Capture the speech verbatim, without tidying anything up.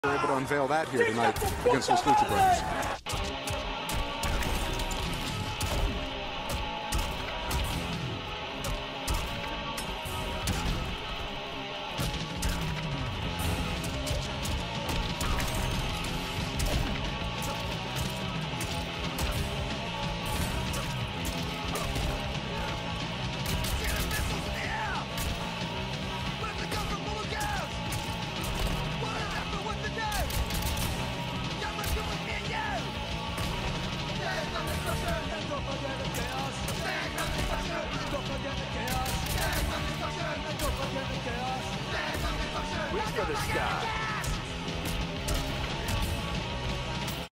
We're able to unveil that here tonight against Los Lucha Brothers. Reach for the sky.